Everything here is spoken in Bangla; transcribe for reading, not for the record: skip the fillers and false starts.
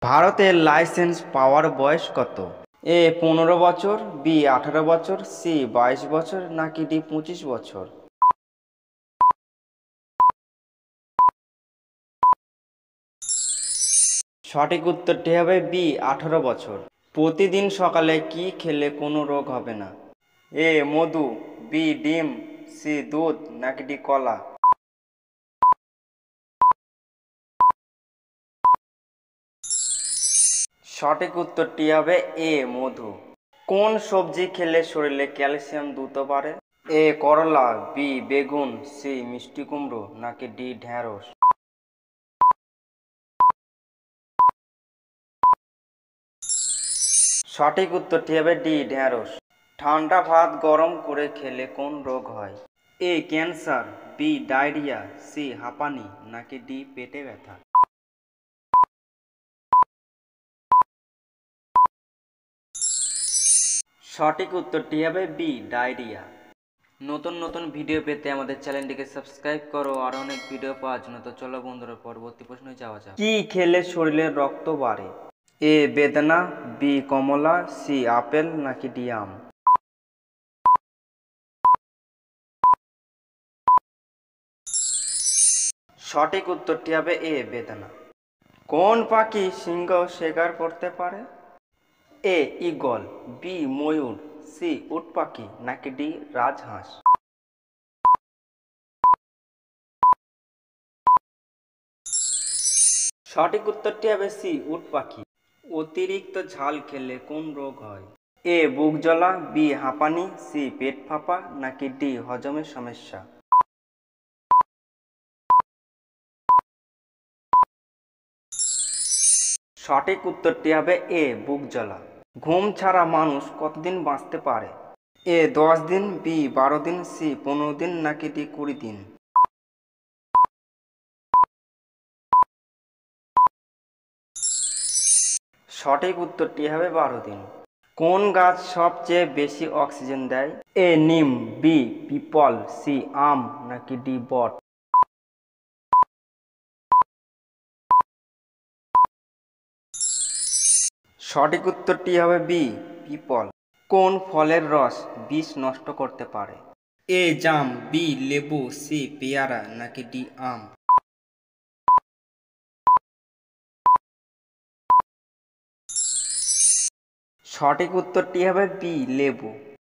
ভারতের লাইসেন্স পাওয়ার বয়স কত? এ 15 বছর, বি 18 বছর, সি 22 বছর, নাকি ডি 25 বছর? সঠিক উত্তরটি হবে বি 18 বছর। প্রতিদিন সকালে কি খেলে কোনো রোগ হবে না? এ মধু, বি ডিম, সি দুধ, নাকি ডি কলা? সঠিক উত্তরটি হবে এ মধু। কোন সবজি খেলে শরীরে ক্যালসিয়াম দ্রুত বাড়ে? এ করলা, বি বেগুন, সি মিষ্টি কুমড়ো, নাকি ডি ঢেঁড়স? সঠিক উত্তরটি হবে ডি ঢেঁড়স। ঠান্ডা ভাত গরম করে খেলে কোন রোগ হয়? A cancer, B diarrhoea, C হাঁপানি, নাকি ডি পেটে ব্যথা? সঠিক উত্তরটি হবে বি ডায়রিয়া। নতুন নতুন ভিডিও পেতে আমাদের চ্যানেলটিকে সাবস্ক্রাইব করো আর অনেক ভিডিও পাওয়ার জন্য। তো চলো বন্ধুরা, পরবর্তী প্রশ্নে যাওয়া যাক। কি খেলে শরীরের রক্ত বাড়ে? এ বেদানা, বি কমলা, সি আপেল, নাকি ডি আম? সঠিক উত্তরটি হবে এ বেদানা। কোন পাখি সিংহ শিকার করতে পারে? এ ঈগল, বি ময়ূর, সি উট পাখি, নাকি ডি রাজহাঁস? সঠিক উত্তরটি হবে সি উট পাখি। অতিরিক্ত ঝাল খেলে কোন রোগ হয়? এ বুক জ্বালা, বি হাঁপানি, সি পেট ফাঁপা, নাকি ডি হজমের সমস্যা? সঠিক উত্তরটি হবে এ বুক জ্বালা। ঘুম ছাড়া মানুষ কতদিন বাঁচতে পারে? এ 10 দিন, বি 12 দিন, সি 15 দিন, নাকি ডি 20 দিন? সঠিক উত্তরটি হবে 12 দিন। কোন গাছ সবচেয়ে বেশি অক্সিজেন দেয়? এ নিম, বি পিপল, সি আম, নাকি ডি বট? সঠিক উত্তরটি হবে বি পিপল। কোন ফলের রস বিষ নষ্ট করতে পারে? এ জাম, বি লেবু, সি পেয়ারা, নাকি ডি আম? সঠিক উত্তরটি হবে বি লেবু।